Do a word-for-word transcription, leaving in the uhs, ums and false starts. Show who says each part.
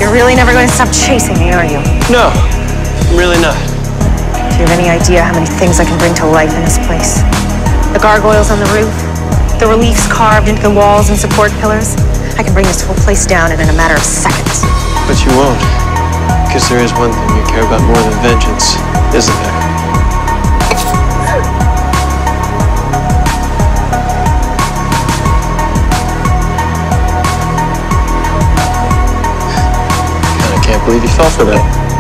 Speaker 1: You're really never going to stop chasing me, are you?
Speaker 2: No, I'm really not.
Speaker 1: Do you have any idea how many things I can bring to life in this place? The gargoyles on the roof, the reliefs carved into the walls and support pillars. I can bring this whole place down in a matter of seconds.
Speaker 2: But you won't. Because there is one thing you care about more than vengeance, isn't there? I can't believe you fell for that.